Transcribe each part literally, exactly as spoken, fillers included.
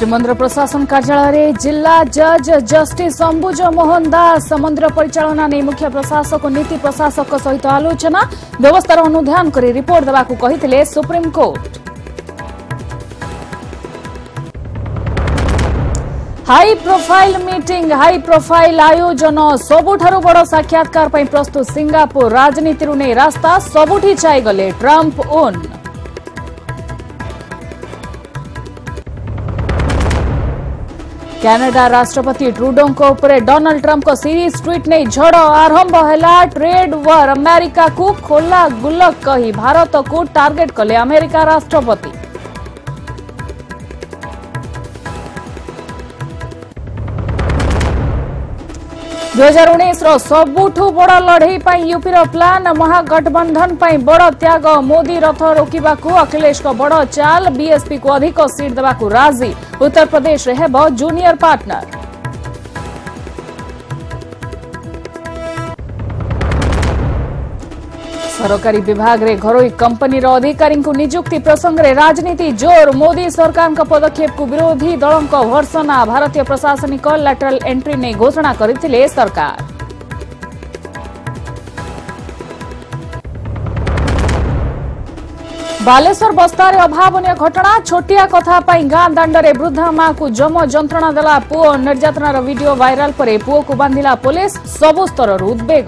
श्रीमंदिर प्रशासन कार्यालय जिला जज जस्टिस अंबुज मोहन दास मंदिर परिचालना नहीं मुख्य प्रशासक नीति प्रशासक सहित आलोचना व्यवस्थार अनुध्यान कर रिपोर्ट देवाक कहिथिले supreme court. High profile meeting high profile आयोजन सबुठारु बड़ साक्षात्कार पई प्रस्तुत सिंगापुर राजनीति नहीं रास्ता सबुठी चाई गले ट्रंप ओन। कनाडा राष्ट्रपति ट्रूडों उपरे डोनाल्ड ट्रंप को सीरीज ट्वीट नहीं झड़ आरंभ है ट्रेड वार अमेरिका को खोला गुल्लक कही भारत को टार्गेट कले अमेरिका राष्ट्रपति। दो हजार उन्नीस सबुठु बड़ लड़ई यूपीर प्लान महागठबंधन बड़ त्याग मोदी रथ रोकवा अखिलेश को बड़ चाल बीएसपी को अधिक सीट देवाक राजी उत्तर प्रदेश हेब जूनियर पार्टनर। सरकारी विभाग रे घरोई कंपनी अधिकारी नियुक्ति प्रसंग रे राजनीति जोर मोदी सरकार का पदक्षेप को विरोधी दलों को भर्सना भारतीय प्रशासनिक लैटरल एंट्री ने घोषणा करथिले सरकार। बालेश्वर बस्तार अभावनीय घटना छोटिया कथा पाई गां दांडरे वृद्धा मां को जम जंत्रणा देला पुओ निर्यातनार वीडियो वायरल परे पुओ को बांधिला पुलिस सबु स्तर उद्वेग।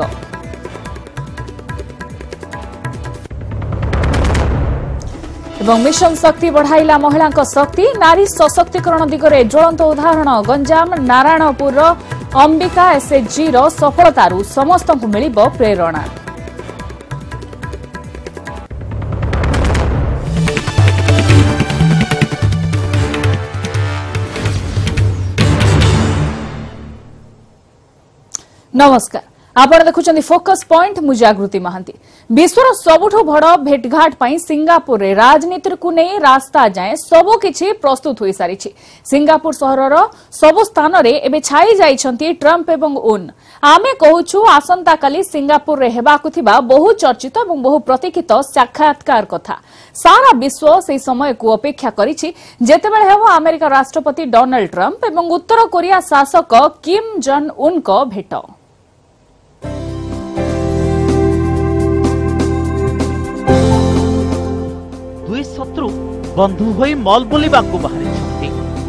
एवं मिशन शक्ति बढ़ाइला महिला शक्ति नारी सशक्तिकरण दिगरे ज्वलंत उदाहरण गंजाम नारायणपुर अंबिका एसएचजी रो सफलतारू समस्त को मिलिबो प्रेरणा। नमस्कार आपण देखुचंदी फोकस पॉइंट मु जागृति महांती। विश्वर सबुठु बड़ भेटघाट पई सिंगापुर रे राजनीति को नहीं रास्ता जाए सबु किछि प्रस्तुत होई सारी छि। सिंगापुर सहरर सबु स्थान रे एबे छाई जाइछंती ट्रंप एवं उन। आमे कहूछु आसंता काली सिंगापुर रे हेबाकु थिबा बहु चर्चित एवं बहु प्रतीक्षित साक्षात्कार कथा सारा विश्व से समय को अपेक्षा करिछि जेतेबेले हेबो अमेरिका राष्ट्रपति डोनाल्ड ट्रंप एवं उत्तर कोरिया शासक किम जॉन उन को भेट। दुई शत्रु बंधु होई मॉल बुलिबाकू बाहरी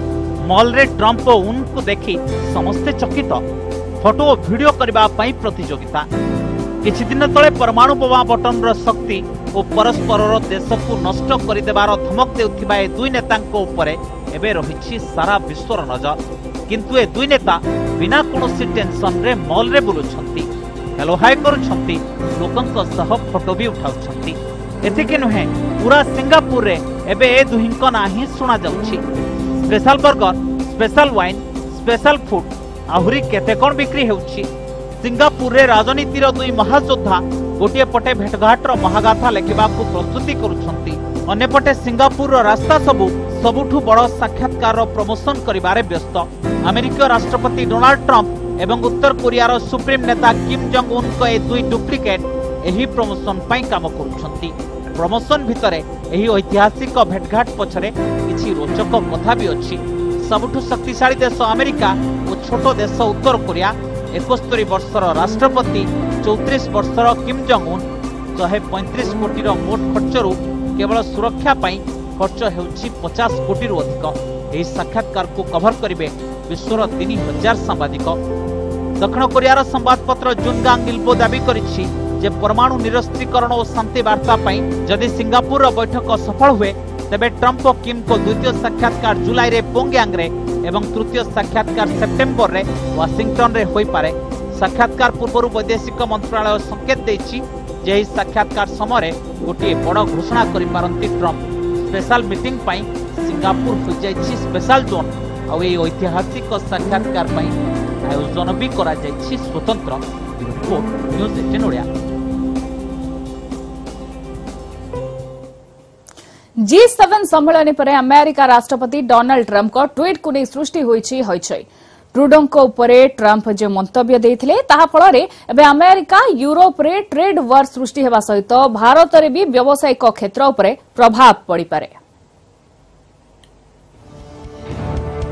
मॉल रे ट्रंप उन को देखि समस्ते चकित फोटो और वीडियो करबा पई प्रतियोगिता। किछि दिन तले परमाणु बोमा बटन रो शक्ति और परस्पर देश को नष्ट कर देबार धमक देउथिबा ए दुई नेतांको उपरे एबे रहिछि सारा विश्वर नजर। किंतु ए दुई नेता बिना कोनोसी टेंशन रे मॉल रे बुलुछंती हेलो हाय करूछंती लोकंक सह फोटो भी उठाउछंती। एतिके नुहे पूरा सिंगापुर रे एबे ए दुहिंक ना ही सुना जाउछि। Special burger special wine special food आहुरी केते कोन बिक्री हेउछि। सिंगापुर रे राजनीतिर दुई महायोद्धा गोटे पटे भेटघाट रो महागाथा लेखिबा को प्रस्तुति करूछंती अन्य पटे सिंगापुर रो रास्ता सबु सबुठु बड़ साक्षात्कार रो प्रमोशन करिबारे व्यस्त। अमेरिका राष्ट्रपति डोनाल्ड ट्रंप एवं उत्तर कोरिया रो सुप्रीम नेता किम जॉन उन को ए दुई डुप्लिकेट एही प्रमोशन पई काम करूछंती। प्रमोशन भितरे एही ऐतिहासिक भेटघाट पछरे किछि रोचक कथा भी अछि। सबुठु शक्तिशाली देश अमेरिका और छोटो देश उत्तर कोरिया इकहत्तर वर्षर राष्ट्रपति चौंतीस वर्षर किम जॉन उन एक सौ पैंतीस कोटी मोट खर्चरू केवल सुरक्षा पाई खर्च हेउछि पचास कोटी रु अधिक। एही साक्षात्कार को कवर करिवे विश्वर तीन हजार सांबादिक। दक्षिण कोरियार संवादपत्र जुनगांग इल्बो दाबी करिछि जे परमाणु निरस्त्रीकरण और शांति वार्ता पाई जदि सिंगापुर बैठक सफल हुए तेबे ट्रंप और किम को द्वितीय साक्षात्कार जुलाई रे पोंगयांग रे एवं तृतीय साक्षात्कार सेप्टेम्बर रे वाशिंगटन रे होई पारे। साक्षात्कार पूर्व वैदेशिक मंत्रालय संकेत देछि जे एही साक्षात्कार समय गोटे बड़ घोषणा करि पारंती ट्रंप। स्पेशल मीटिंग पाई सिंगापुर हो जाइछि स्पेशल जोन आ एही ऐतिहासिक साक्षात्कार पाई आयोजन भी करा जाइछि स्वतंत्र। रिपोर्ट न्यूज़ अठारह ओडिया। जी सेवन सम्मेलन पर अमेरिका राष्ट्रपति डोनाल्ड ट्रंप को ट्वीट को नहीं सृष्टि होईछि होईछै। ट्रूडों को उपरे ट्रंप जो मंतव्य देथिले ताहा फल एबे अमेरिका यूरोप रे ट्रेड वार सृष्टि हेबा सहित भारत रे भी व्यावसायिक क्षेत्र उपरे प्रभाव पड़ी पारे।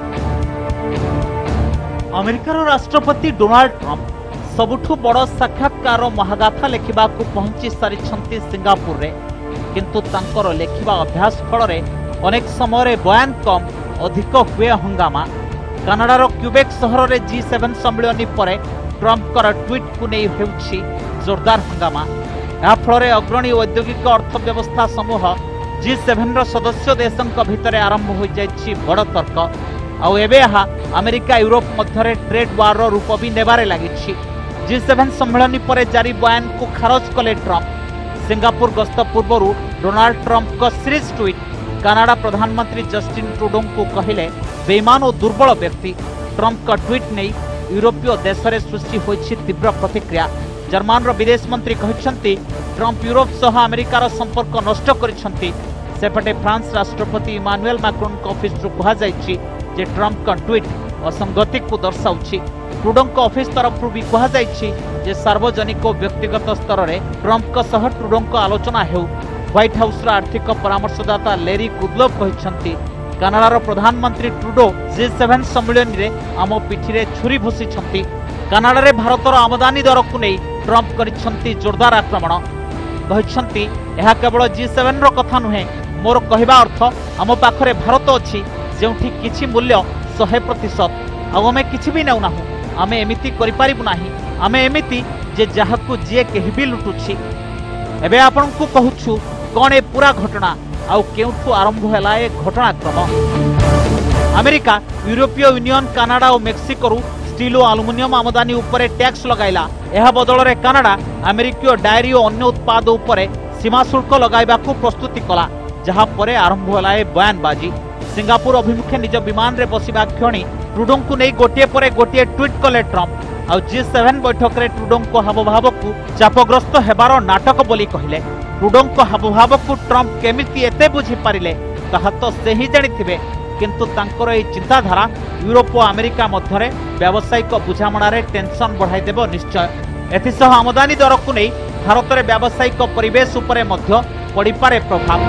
अमेरिकार राष्ट्रपति डोनाल्ड ट्रंप सबुठु बड़ साक्षात्कार महागाथा लेखा पहुंची सारी सिंगापुर रे, किंतु तांकर लेखिबा अभ्यास फल अनेक समय बयान कम अधिक हुए हंगामा। कनाडार क्यूबेक सहर में जी सेवेन सम्मिलनी पर ट्रंप ट्वीट को नहीं होउछि जोरदार हंगामा। या फल अग्रणी औद्योगिक अर्थव्यवस्था समूह जी सेवेन सदस्य देशों भितर आरंभ हो जाइछि बड़ तर्क। आउ एबे यहा अमेरिका यूरोप मध्य ट्रेड वार रूप भी नेबारे लागिछि। जी सेवेन सम्मिलनी पर जारी बयान को खारज कले ट्रंप। सिंगापुर गस्त पूर्व डोनाल्ड ट्रंप का सीरीज ट्वीट कनाडा प्रधानमंत्री जस्टिन ट्रूडो को कहले बेईमान और दुर्बल व्यक्ति। ट्रंप का ट्वीट नहीं यूरोपीय देश में सृष्टि होइछि तीव्र प्रतिक्रिया। जर्मन विदेश मंत्री कहते ट्रंप यूरोप सह अमेरिकार संपर्क नष्ट करिसेंति। सेपटे फ्रांस राष्ट्रपति इमानुएल मैक्रोन ऑफिस कहुछि जे ट्रंप का ट्वीट असंगति को दर्शाउछि। ट्रूडो ऑफिस तरफ भी कहुछि जे सार्वजनिक और व्यक्तिगत स्तर में ट्रंप का सह ट्रूडो आलोचना हेउ। व्हाइट हाउस आर्थिक परामर्शदाता लेरी कुदलोव कहते कनाडार प्रधानमंत्री ट्रूडो जी सेवेन सम्मिलन में आम पिठी छुरी भूसी। कनाडा रे भारतर आमदानी दर को नहीं ट्रंप करिसेंति जोरदार आक्रमण। कहते यह केवल जी सेवेन रो कथा नुहे, मोर कहवा अर्थ आम पाखरे भारत अच्छी जोठी किछि मूल्य सौ प्रतिशत आमे किछि भी नेउना आमे एमिति करि पारिबु नाही। आमे एमिति जे जाहाकू जे केहि भी लुटुछि। एबे आपन को कहूछु कोन ए पूरा घटना आउ केउठु आरंभ होला ए घटनाक्रम। अमेरिका यूरोपीय यूनियन कनाडा और मेक्सिको स्टील और आलुमिनियम आमदानी उपरे टैक्स लगाइला। यह बदल में कनाडा अमेरिकीय डायरी और अन्य उत्पाद उपरे सीमा शुल्क लगाइबा को प्रस्तुति कला, जहां परे आरंभ होला ए बयानबाजी। सिंगापुर अभिमुखे निज विमान रे बसिबा क्षणी ट्रूडो को नहीं गोटे परे गोटे ट्वीट कले ट्रंप। आउ जी सेवेन बैठक रे ट्रूडो को हावभाव को चापग्रस्त हेबार नाटक बोली कहले। ट्रूडो को हावभाव को ट्रंप केमिति एते बुझी पारिले ताहा तो से ही जानिथिबे, किंतु तांकर ए चिंताधारा यूरोप और अमेरिका मध्य व्यावसायिक बुझामणार टेंशन बढ़ाई देबो निश्चय। एथिसह आमदानी दर को नहीं भारत में व्यावसायिक परिवेश उपरे मध्य पड़ी पारे प्रभाव।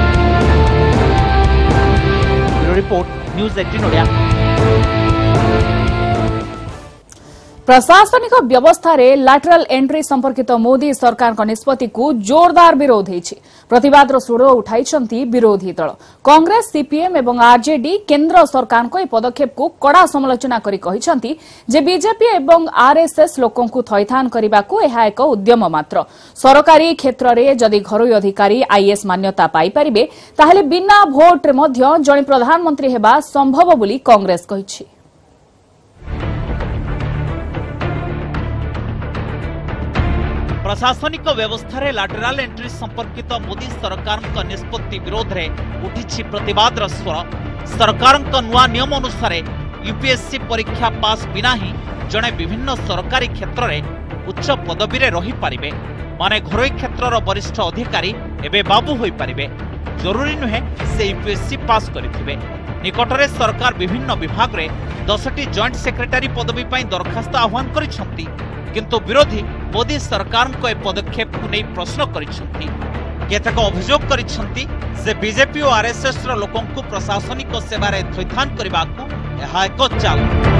Report news eighteen Odia. प्रशासनिक व्यवस्था रे लैटरल एंट्री संपर्कित मोदी सरकार का निष्पत्ति को जोरदार विरोध होइछि। प्रतिवादर सुर उठाइछंती विरोधी दल कांग्रेस, सीपीएम एवं आरजेडी केंद्र सरकार को पदक्षेप को कड़ा समालोचना करी कहिछंती जे बीजेपी एवं आरएसएस लोकों को थैथान करबा को एहा एक उद्यम मात्र। सरकारी क्षेत्र रे जदि घरोई अधिकारी आईएएस मान्यता पाई परिबे ताहेले बिना भोट रे मध्य जणी प्रधानमंत्री हेबा संभव बोली कांग्रेस कहिछि। प्रशासनिक व्यवस्था रे लैटरल एंट्री संपर्कित मोदी सरकार का निष्पत्ति विरोध रे उठिछि प्रतिवादर स्वर। सरकार का नुआ नियम अनुसार यूपीएससी परीक्षा पास बिना ही जड़े विभिन्न सरकारी क्षेत्र में उच्च पदवी रे रही पारिबे। माने घरोई क्षेत्रर वरिष्ठ अधिकारी एबे बाबू होई पारिबे। जरूरी नुहे से यूपीएससी पास करिथिबे। निकटरे सरकार विभिन्न विभाग रे दसटी जॉइंट सेक्रेटरी पदवी पई दरखास्त आह्वान करिसंती, किंतु विरोधी मोदी सरकार को ए पदक्षेप को नहीं प्रश्न करिसंती। केतक अभियोग करिसंती से बीजेपी और आरएसएस रो लोकों को प्रशासनिक सेवा रे थैथान करबा को एहा एक चाल।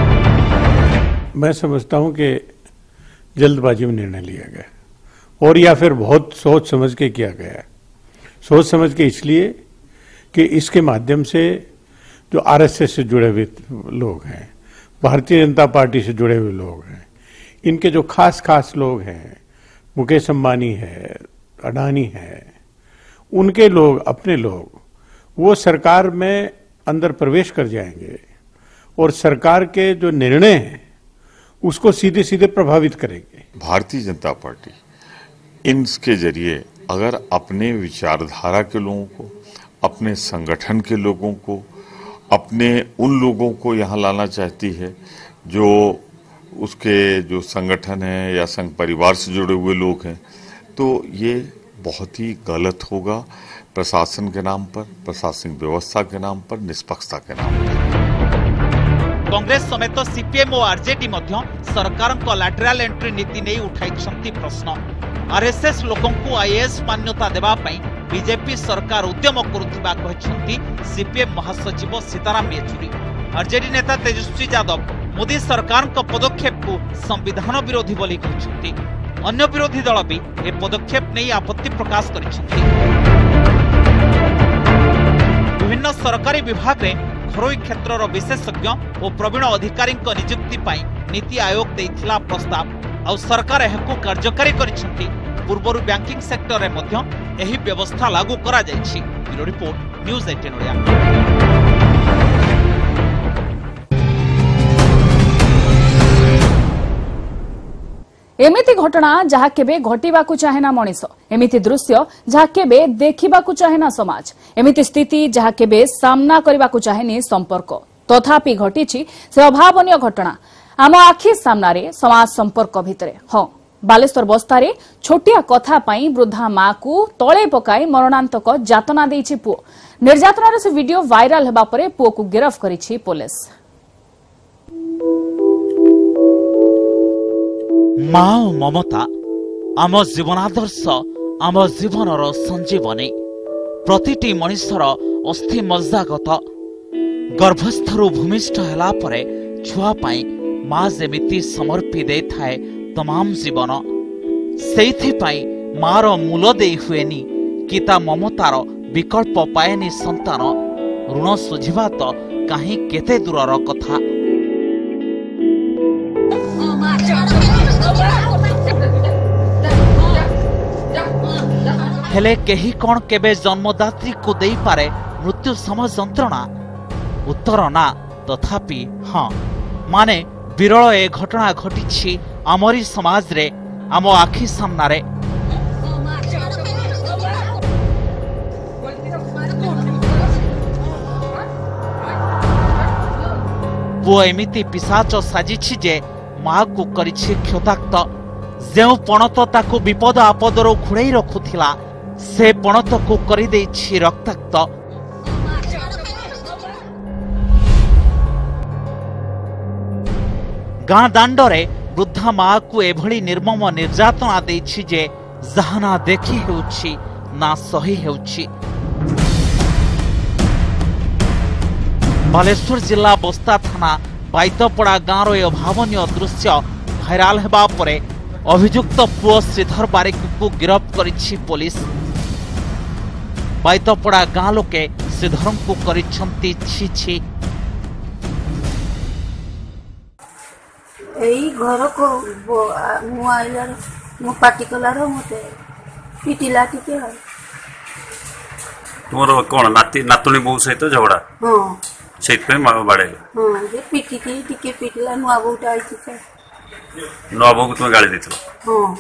मैं समझता हूं कि जल्दबाजी में निर्णय लिया गया और या फिर बहुत सोच समझ के किया गया। सोच समझ के इसलिए कि इसके माध्यम से जो आरएसएस से जुड़े हुए लोग हैं, भारतीय जनता पार्टी से जुड़े हुए लोग हैं, इनके जो खास खास लोग हैं, मुकेश अंबानी है, अडानी है, उनके लोग, अपने लोग, वो सरकार में अंदर प्रवेश कर जाएंगे और सरकार के जो निर्णय हैं उसको सीधे सीधे प्रभावित करेंगे। भारतीय जनता पार्टी इनके जरिए अगर अपने विचारधारा के लोगों को, अपने संगठन के लोगों को, अपने उन लोगों को यहाँ लाना चाहती है जो उसके जो संगठन है या संघ परिवार से जुड़े हुए लोग हैं, तो ये बहुत ही गलत होगा प्रशासन के नाम पर, प्रशासनिक व्यवस्था के नाम पर, निष्पक्षता के नाम पर। कांग्रेस समेत सीपीएम और आरजेडी मध्य सरकार को लैटरल एंट्री नीति नहीं उठाई प्रश्न। आरएसएस लोकों को आईएएस मान्यता देवा पई बीजेपी सरकार उद्यम करुथिबा कहछंती सीपीएम महासचिव सीताराम येचुरी। आरजेडी नेता तेजस्वी यादव मोदी सरकार का पदक्षेप को संविधान विरोधी बोली कहते। अन्य विरोधी दल भी ए पदक्षेप नहीं आपत्ति प्रकाश करिसेंति। विभिन्न सरकारी विभाग रे घरोई क्षेत्रर विशेषज्ञ और प्रवीण अधिकारी नियुक्ति पाई नीति आयोग देइथिला प्रस्ताव और सरकार एहाको कार्यकारी करिसेंति। पूर्वरु बैंकिंग सेक्टर रे मध्य एही व्यवस्था लागू करा जायछि। ब्यूरो रिपोर्ट न्यूज़ अठारह ओडिया। एमिति घटना जहा केबे घटिबाकू चाहेना मनिष, एमिति दृश्य जहा केबे देखिबाकू चाहेना समाज, एमिति स्थिति जहा केबे सामना करिबाकू चाहेनी संपर्क, तथापि घटिछि से अभावनीय घटना आम आखि सामनारे समाज संपर्क भितरे। हाँ, बालेश्वर बस्तारे छोटिया कथा पाई वृद्धा मां को तळे पकाई मरणांतक जातना देइछि पुओ। निर्यातनार से वीडियो वायरल हेबा परे पुओ को गिरफ्त करिछि पुलिस। माँ ममता आम जीवनादर्श, आम जीवनर संजीवनी। प्रतिटी मनिषर अस्थि मज्जागत गर्भस्थरु भूमिष्ठ हेला परे छुआ पाई माँ जेमिति समर्पी दे थाए तमाम जीवन। सेइथि पाई मार मूल देई हुएनी कि ता ममतार विकल्प पाएनी संतान। ऋण सुझिबा तो काहीं केते दूरर कथा। हेले केही कोन केबे जन्मदात्री को देई पारे मृत्यु सम जंत्रणा? उत्तर ना, तथापि हाँ, माने विरल ए घटना घटिछि आमरी समाज रे, आम आखि सामनारे। पुओ एमिति पिशाच साजिछि जे माँ को करिछि क्षताक्त। जेउ पणत ताकू विपद आपदरो घुड़ाई रखुथिला से पणत को करि देछि रक्ताक्त। गाँ दांडरे वृद्धा माँ को एभली निर्मम निर्यातना देछि जे जहा ना देखि हेउछि ना सही हेउछि। बालेश्वर जिला बस्ता थाना बाइतपड़ा गाँव रो अभावनीय दृश्य भाइराल हेबा परे अभियुक्त पुओ श्रीधर बारिक को गिरफ्त करिछि पुलिस। बाइतपड़ा गाँ लोके श्रीधर को करिछंती छी छी। एई घर को मु आइलार मु पार्टी कलार मते पिटिला टिके। तुमरो कोन नाती नातुनी बहु सहित झगड़ा? हां, सेत पे मा बाडे। हां, जे पिटी की टिके पिटिला नुआ बहुटा आइछि से। नुआ बहु तुम गाली देथिलो? हां,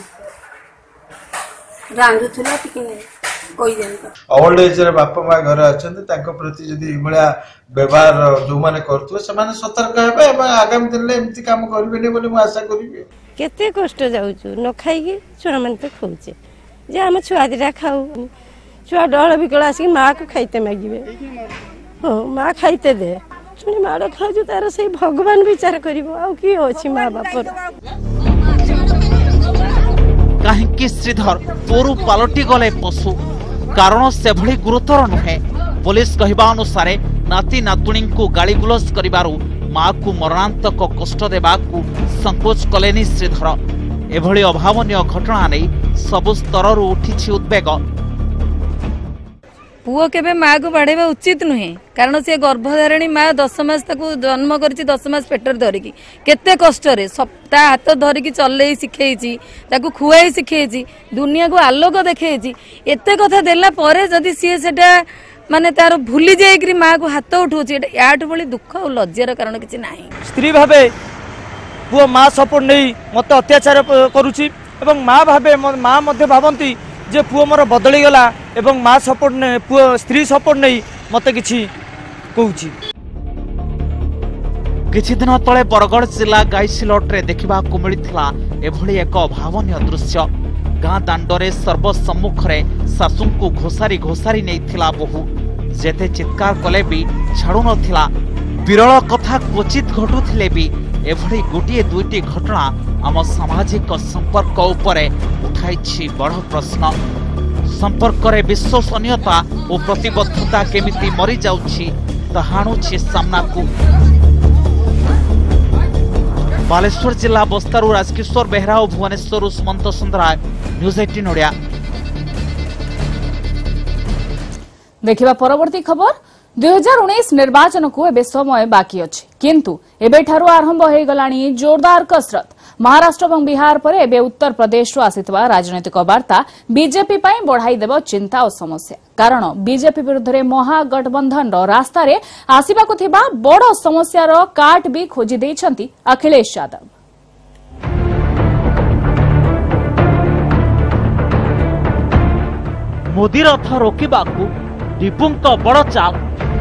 रांदु थुला टिके कोई देन। ओल्ड एज रे बापा मा घर अछंती तांको प्रति जदी इबळा व्यवहार जो माने करथु से माने सतर्क हेबे एवं आगामी दिन ले एम्ति काम करबेनी बोली मु आशा करिबे। केते कष्ट जाउछु न खाई के छुआ मन पे खाउचे जे हम छुआ दिरा खाऊ। छुआ डळ बिकळ आसी मां को खाइते मागिबे। हो मां खाइते दे छुनी माड़ खाजु तार से भगवान विचार करिवो आ की होछि मां बापर। काहेकि श्रीधर पोरु पालटी गले पशु? कारण से भली गुरुतर नुहे। पुलिस कहबा अनुसार नाती नातुणी को गाली गुलस करिबारु माँ को मरणांतक कष्ट देबाकू संकोच कलेनी श्रीधर। एभली अभावनीय घटना नहीं सबु स्तररु उठिछि उद्वेग। पुओ केबे माँ को बाढ़ेबा उचित नुहे, कारण से गर्भधारिणी माँ दस मास ताकू जन्म करिछि। दस मास पेटर धरिकी केते कष्ट रे सप्ताह हाथ धरिकी चलई शिखेइछि, ताकू खुआई शिखेइछि, दुनिया को आलोक देखेइछि। एते कथा देला परे जदि सी सेटा माने तार भूली जाइकरी माँ को हाथ उठाउछि, एटा याठ बळी दुख और लज्जार कारण किछि नाही। स्त्री भाबे पुओ माँ सपोर्ट नहीं मत अत्याचार करुछि एवं माँ भाबे माँ मध्य भावंती जे पुओ मोर बदली गला एवं माँ सपोर्ट ने पुओ स्त्री सपोर्ट नहीं मते किछि कहूछि। किछि दिन तले बरगढ़ जिला गाईसिलट रे देखिबा को मिलिथिला एभली एक अभावनीय दृश्य। गाँ दांडरे सर्वसम्मुख रे सासु को घोसारी घोसारी नैथिला बहु। जेते चित्कार कले भी छाड़ू नथिला। विरल कथा क्वचित घटुथिले भी एभली गोटिए दुईटी घटना आम सामाजिक संपर्क उपरे उठाइछि बड़ प्रश्न। संपर्क रे विश्वसनीयता और प्रतिबद्धता केमिति मरी जाउछि ताहाणुछि सामना को। बालेश्वर जिला बस्तारू राजकिशोर बेहरा और भुवनेश्वर सुमंत सुंदराय न्यूज अठारह ओडिया। देखिबा परवर्ती खबर दुई हजार उन्नीस निर्वाचन को एबे समय बाकी अछि किंतु एबे ठारू आरंभ हो गलानी जोरदार कसरत। महाराष्ट्र और बिहार पर एबे उत्तर प्रदेश आसितबा राजनैतिक वार्ता बीजेपी पई बढ़ाई देबो चिंता और समस्या कारण बीजेपी विरुद्ध रे महागठबंधन रो रास्ता रे आसीबा को थिबा बड़ समस्या रो काट भी खोजी दैछंती अखिलेश यादव। मोदी रथ रोकबाकू टीपुंक बड़ चाल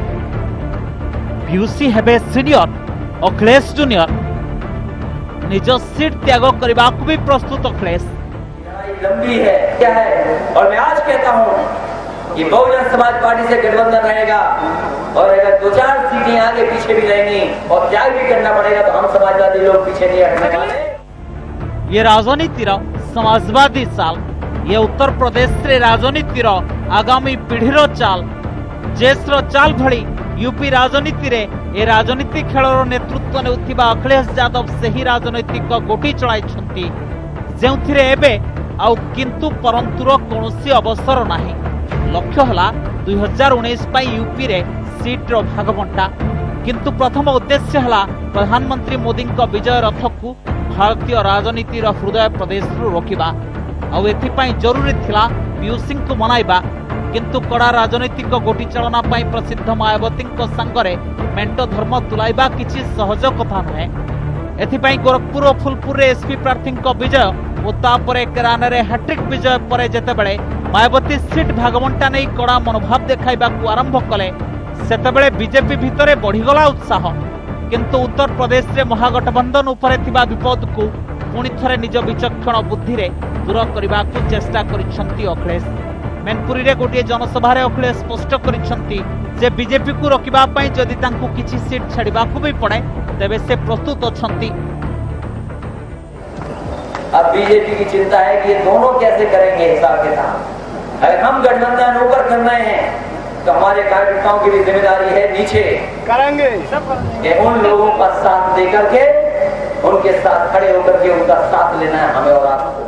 पीयूसी हेबे सीनियर अखिलेश जूनियर निज सीट त्याग करने को भी प्रस्तुत अखिलेश। लंबी है क्या है और मैं आज कहता हूं कि बहुजन समाज पार्टी से गठबंधन रहेगा और अगर दो चार सीटें आगे पीछे भी रहेंगी और त्याग भी करना पड़ेगा तो हम समाजवादी लोग पीछे नहीं हटने वाले। ये राजनीतिर समाजवादी साल ये उत्तर प्रदेश रे राजनीतिर आगामी पीढ़ीर चाल जेसर चाल भली यूपी राजनीति रे ए राजनीति खेलर नेतृत्व नेउथिबा अखिलेश यादव सही राजनीतिक गोटी चलाइछंती जेउथिरे एबे आउ किंतु परंतुर कोनोसी अवसर नाही। लक्ष्य हला दुई हजार उन्नीस पई यूपी रे सीट रो भाग बंटा किंतु प्रथम उद्देश्य हला प्रधानमंत्री मोदी को विजय रथ को भारतीय राजनीतिर हृदय प्रदेश रु रोकिबा आउ एथिपाई जरूरी थिला पीयूसी को मनाइबा किंतु कड़ा राजनीतिक गोटी चालना पाई प्रसिद्ध मायावती संगरे मेंट धर्म तुलाइबा किछि सहज कथा नुहे। एथिपाई गोरखपुर और फुलपुर एसपी प्रार्थी विजय और तापरे केराने हैट्रिक विजय पर जेतेबेले मायावती सीट भागबंटा नहीं कड़ा मनोभाव देखाइबाकू आरंभ कले सेतेबेले बीजेपी भितरे बढ़ीगला उत्साह किंतु उत्तर प्रदेश रे महागठबंधन उपरे थिबा विपद को पुणी थरे निज विचक्षण बुद्धि रे दूर करबाकू चेष्टा करिसंती अखिलेश। मैनपुरी रे गोटे जनसभा रे अखिलेश स्पष्ट करिसंती जे बीजेपी को रोकिबा पई जदि तांकू किछि सीट छाड़ीबाकू भी पड़े तेबे से प्रस्तुत अछंती। अब बीजेपी की चिंता है कि ये दोनों कैसे करेंगे हिसाब किताब। अगर हम गठबंधन ऊपर कर रहे हैं तो हमारे कार्यकर्ताओं की भी जिम्मेदारी है नीचे करेंगे कि उन लोगों का साथ देकर के उनके साथ खड़े होकर के उनका साथ लेना है हमें और आपको।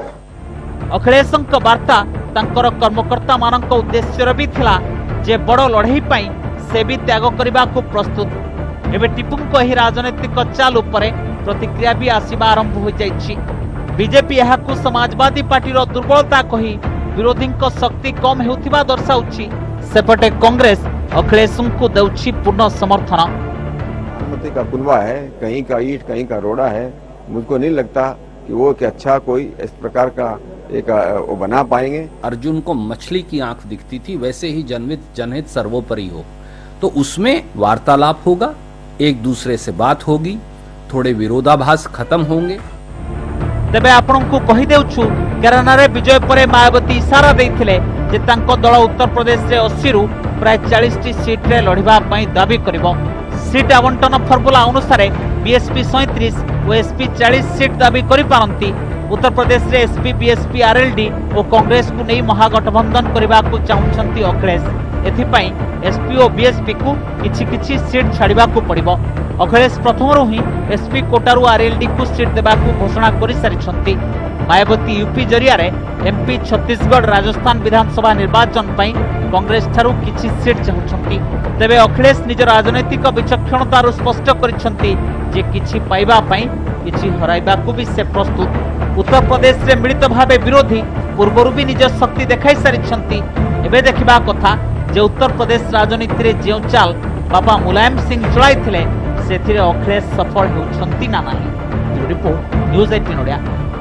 अखिलेशଙ୍କ वार्ता तांकर कर्मकर्ता मानक उद्देश्य भी थिला जे बड़ लड़ाई पाई से भी त्याग करने को प्रस्तुत। एबे टीपुंक एही राजनीतिक चाल उपरे प्रतिक्रिया भी आसीबा आरंभ हो जाइछि। बीजेपी यहाकू समाजवादी पार्टी रो दुर्बलता कही विरोधी शक्ति कम हेउथिबा दर्शाउछि सेपटे कांग्रेस अखिलेश को देउछि पूर्ण समर्थन। अनुमति का कुनवा है, कहीं का ईट कहीं का रोड़ा है। मुझको नहीं लगता कि वो कि अच्छा कोई इस प्रकार का एक वो बना पाएंगे। अर्जुन को मछली की आंख दिखती थी वैसे ही जनहित जनहित सर्वोपरि हो तो उसमें वार्तालाप होगा, एक दूसरे से बात होगी, थोड़े विरोधाभास खत्म होंगे। तेबे आपन को कहि देउछु केरना रे विजय परे मायावती इशारा देइथिले जे तांको दल उत्तर प्रदेश रे अस्सी रु प्राय चालीस टी सीट रे लढिबा पई दाबी करिवो। सीट आवंटन फॉर्मूला अनुसार बीएसपी सैंतीस और एसपी चालीस सीट दाबी करि पारंती। उत्तर प्रदेश रे एसपी बीएसपी आरएलडी और कांग्रेस को नहीं महागठबंधन करबा को चाहुछंती अखिलेश। एथिपाई एसपी और बीएसपी को किछि किछि सीट छाड़िबा को पड़िबो। अखिलेश प्रथमरु ही एसपी कोटारू आरएलडी को सीट देबा को घोषणा करि सारिछंती। मायावती यूपी जरिया रे एमपी छत्तीसगढ़ राजस्थान विधानसभा निर्वाचन पई कांग्रेस ठारू किछि सीट चाहुछंती। तेबे अखिलेश निज राजनैतिक विचक्षणतार स्पष्ट करिछंती जे किछि पाइबा पई किछि हराइबा को भी से प्रस्तुत। उत्तर प्रदेश रे मिलित भावे विरोधी पूर्वरु भी निज शक्ति देखाई सारिछंती। एबे देखिबा कथा जे उत्तर प्रदेश राजनीति रे जेउ चाल बाबा मुलायम सिंह चलाइथिले सेथिरे अखिलेश सफल होउछंती ना नाही। रिपोर्ट न्यूज़ अठारह ओडिया।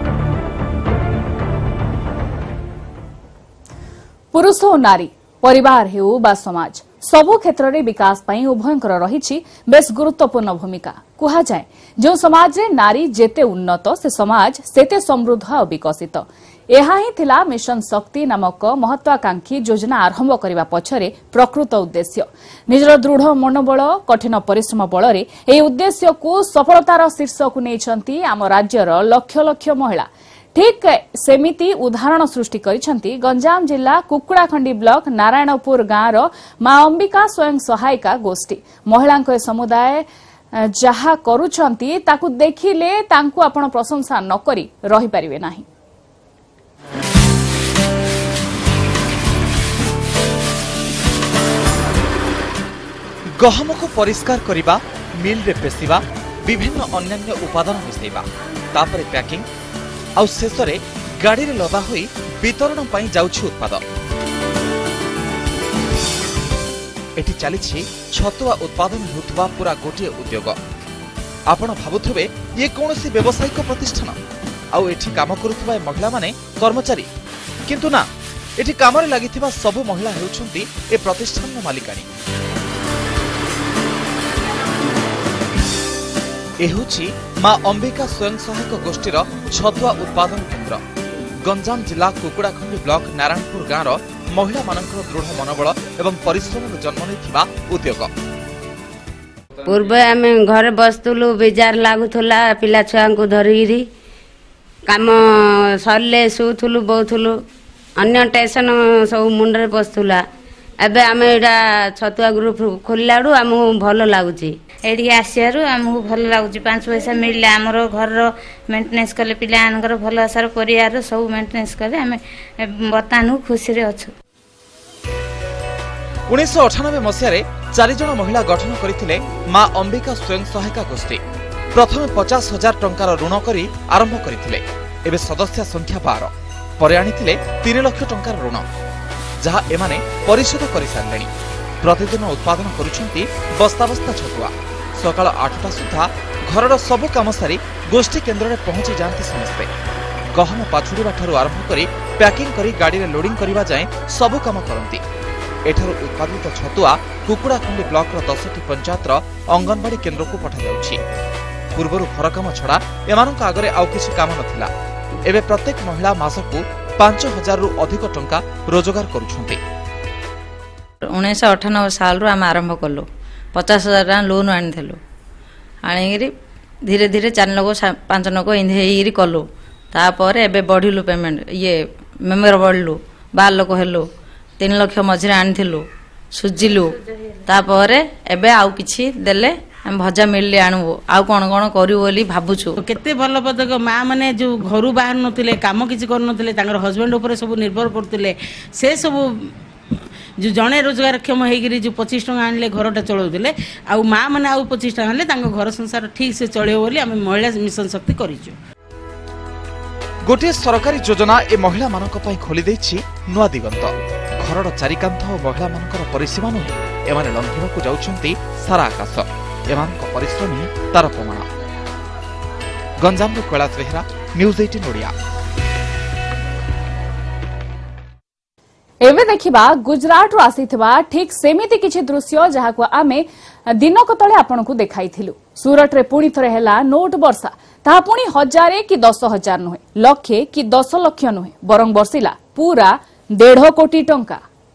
पुरुष और नारी परिवार हेउ बा समाज सबु क्षेत्र रे विकास पई उभयंकर रहिछि बेस गुरुत्वपूर्ण भूमिका। कुहा जाए जो समाज रे नारी जेते उन्नत से समाज सेते समृद्ध और विकसित। एहा ही थिला मिशन शक्ति नामक महत्वाकांक्षी योजना आरंभ करबा पछरे प्रकृत उद्देश्य। निजर दृढ़ मनोबल कठिन परिश्रम बल रे एही उद्देश्य को सफलतार शीर्ष को नेछंती आम राज्यर लक्ष लक्ष महिला। ठीक सेमिति उदाहरण सृष्टि करिसंती गंजाम जिला कुकुड़ाखंडी ब्लॉक नारायणपुर गाँव मा अंबिका स्वयं सहायिका गोष्ठी। महिलांक समुदाय जहा करूछंती ताकू देखिले तांकू आपण प्रशंसा न करी रही परिवे नाही। गहम को परिष्कार करिबा, मिल रे पेसिबा, विभिन्न अन्य उपादान मिसैबा, तापरे पैकिंग आउ शेषरे गाड़ी रे लदा होई वितरण पई जाउछि उत्पाद। एठी चलीछि छतुआ उत्पादन होतबा पूरा गोटे उद्योग। आपण भाबुथबे ये कोनोसी व्यवसायिक प्रतिष्ठान आउ एठी काम करूथबा महिला माने कर्मचारी, किंतु ना, एठी कामरे लागिथिबा सब महिला हेउछंती ए प्रतिष्ठान मालिकाणी। एहुछि मां अंबिका स्वयं सहायक गोष्ठीर छतुआ उत्पादन केन्द्र। गंजाम जिला कुकुड़ाखंडी ब्लॉक नारायणपुर गाँव महिला मानकर दृढ़ मनोबल एवं परिश्रम जन्म नहीं उद्योग। पूर्व आम घर बसुलु बेजार लगुला पिला छुआ को धरिकी कम सरले शुलु बोलू अन्य टेंशन सब मुंडे बसुला। एबे आम यहाँ छतुआ ग्रुप खोलला आमको भल लगुच एडी आसियारु आमको भल लगुच पांच पैसा मिलले आमर घर मेंटेनेंस कले पिला भल आसार परिवार सब मेंटेनेंस कले आम बर्तमान खुशी रे अछु। उन्नीस अठानबे मसीह चार जन महिला गठन करथिले मां अंबिका स्वयं सहायता गोष्ठी। प्रथम पचास हजार टंकार ऋण करी आरंभ करथिले। एबे सदस्य संख्या बारह परे आनिथिले तीन लाख टंकार ऋण जहा एमाने परिशोध करि सारलेनी। प्रतिदिन उत्पादन करुछंती बस्ता बस्ता छतुआ। सकाळ आठटा सुधा घरर सब काम सारी गोष्ठी केन्द्र में पहुंची जाती समस्ते। गहम पाछुड़ीबा ठारू आरंभ करी पैकिंग करी गाड़ी रे लोडिंग करबा जाए सब काम करती। एठारू उत्पादित छतुआ कुकुड़ाखंडी ब्लॉक दसटी पंचायतर अंगनवाड़ी केन्द्र को पठा जाउछि। पूर्वरु घर काम छड़ा एमानक आगरे आउ किछि काम नथिला। एबे प्रत्येक महिला मासकु पांच हजार रु अधिक टंका रोजगार करुछंती। उन्नीस अठानबे साल आम आरंभ कलु पचास हजार टाँग लोन आनीलु आनिकी धीरे धीरे चार लोक पांच लोक इन्हें कलु तापर एबे बढ़िलु पेमेंट ये मेम्बर बढ़लु बार लोक हेलु तीन लाख मझे आनीलु सुझिलु तापर एबे आउ किछि देले हम भजा मिलले आणबो आउ कोन कोन करू बोली भाबुछु। केते भल पदक माँ माने जो घर बाहर नथिले काम किछि कर नथिले तांगर हस्बैंड ऊपर सब निर्भर करथिले से सब जो जड़े रोजगार क्षम होगी जो पच्चीस टका आनले घरटा चलाउले आउ माँ मैंने आउ पच्चीस टका आनले घर संसार ठीक से चलो बोली आम महिला मिशन शक्ति करिछु। गोटे सरकारी योजना ए महिला मानक पई खोली देछि नुआ दिगंत। घरर चारिकांथ और महिला मानकर परिसीमा नुहे एमाने लंघिबाकू जाउछंती सारा आकाश। एमानक परिश्रम ही तार प्रमाण। गंजामरू कैलाश बेहरा, न्यूज अठारह ओडिया। एवं देखा गुजरात आसीथिबा ठीक सेमिति किछि दृश्य जहाको आमे दिनक तले आपनकु देखाइथिलु। सूरत रे पुणी थरे हेला नोट वर्षा। ता पुणी हजारे कि दस हजार नुहे लक्षे कि दस लक्ष नुहे बरं बर्षिला पूरा डेढ़ कोटी टंका।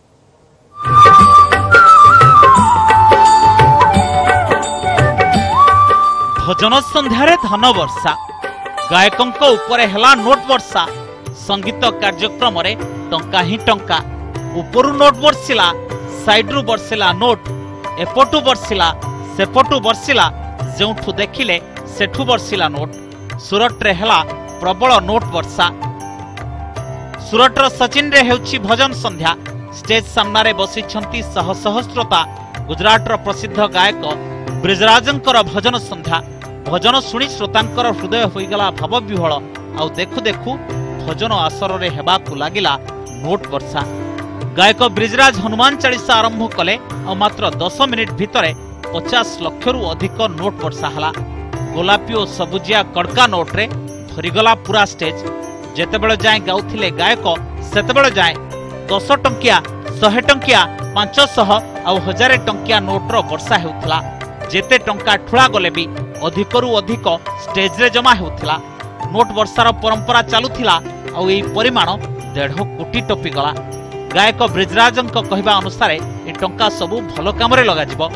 भजन संध्यारे धन वर्षा गायकंक उपरे हेला नोट वर्षा। संगीत कार्यक्रम रे टंका ही टंका उपरु नोट बर्षिला साइड्रु बर्षिला नोट एपटू बर्षिला सेपटू बर्षिला जोठू देखिले सेठू बर्षिला नोट। सूरत रे हेला प्रबल नोट वर्षा। सूरत रो सचिन रे हेउछि भजन संध्या। स्टेज सामना रे बसिछंती शह शह श्रोता। गुजरात रो प्रसिद्ध गायक ब्रिजराजंकर भजन संध्या। भजन शुणी श्रोतांकर हृदय होइगला भाव विह्वल। आउ देखु देखु भजन आसर रे हेबाकू लागिला नोट वर्षा। गायक ब्रिजराज हनुमान चालीसा आरंभ कले और मात्र दस मिनिट भितरे पचास लक्ष रु अधिक नोट वर्षा हला। गोलापी और सबुजिया कड़का नोट रे भरीगला पूरा स्टेज। जेतेबेले जाए गाउथिले गायक सेतेबेले जाए दस टंकिया शहे टंकिया पांच शह आउ हजारे टंकिया नोटर वर्षा हेउथला। जेते टंका ठुला गले भी अधिकरु अधिक स्टेज रे जमा हेउथला। नोट वर्षार परंपरा चालुथिला आउ एई परिमाण डेढ़ कोटी टपी गला। गायक ब्रिजराजंक कहवा अनुसार ए टंका सबु भलो कामरे लगा जिवो।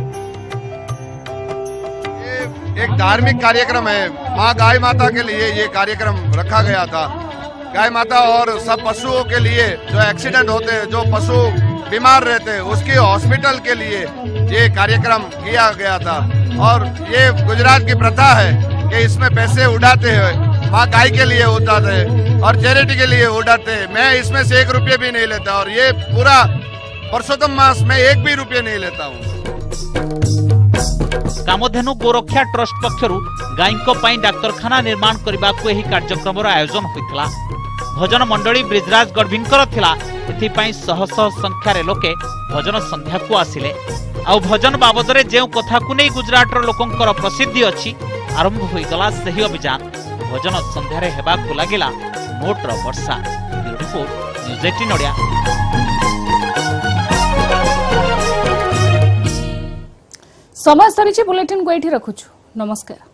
एक धार्मिक कार्यक्रम है। माँ गाय माता के लिए ये कार्यक्रम रखा गया था। गाय माता और सब पशुओं के लिए जो एक्सीडेंट होते हैं, जो पशु बीमार रहते हैं, उसकी हॉस्पिटल के लिए ये कार्यक्रम किया गया था। और ये गुजरात की प्रथा है कि इसमें पैसे उड़ाते हैं, माँ गाय के लिए उड़ाते हैं और चैरिटी के लिए उड़ाते हैं। मैं इसमें से एक रुपये भी नहीं लेता और ये पूरा पुरुषोत्तम मास में एक भी रुपये नहीं लेता हूँ। कामधेनु गोरक्षा ट्रस्ट पक्षरु गायको पई डाक्तरखाना निर्माण करबा को एही कार्यक्रम आयोजन होइतला। भजन मंडली ब्रिजराज गढ़विंकर थिला, एथि पई शह शह संख्या रे लोके भजन संध्या को आसिले। आ भजन बाबद रे जेउ कथा को नै गुजरात रो लोकंकर प्रसिद्धि अछि, आरंभ होई गला सही अभियान। भजन संध्या रे हेबा को लागिला नोट रो वर्षा। रिपोर्ट न्यूज़ अठारह ओडिया। समय सरी बुलेटिन को एठी रखुछु। नमस्कार।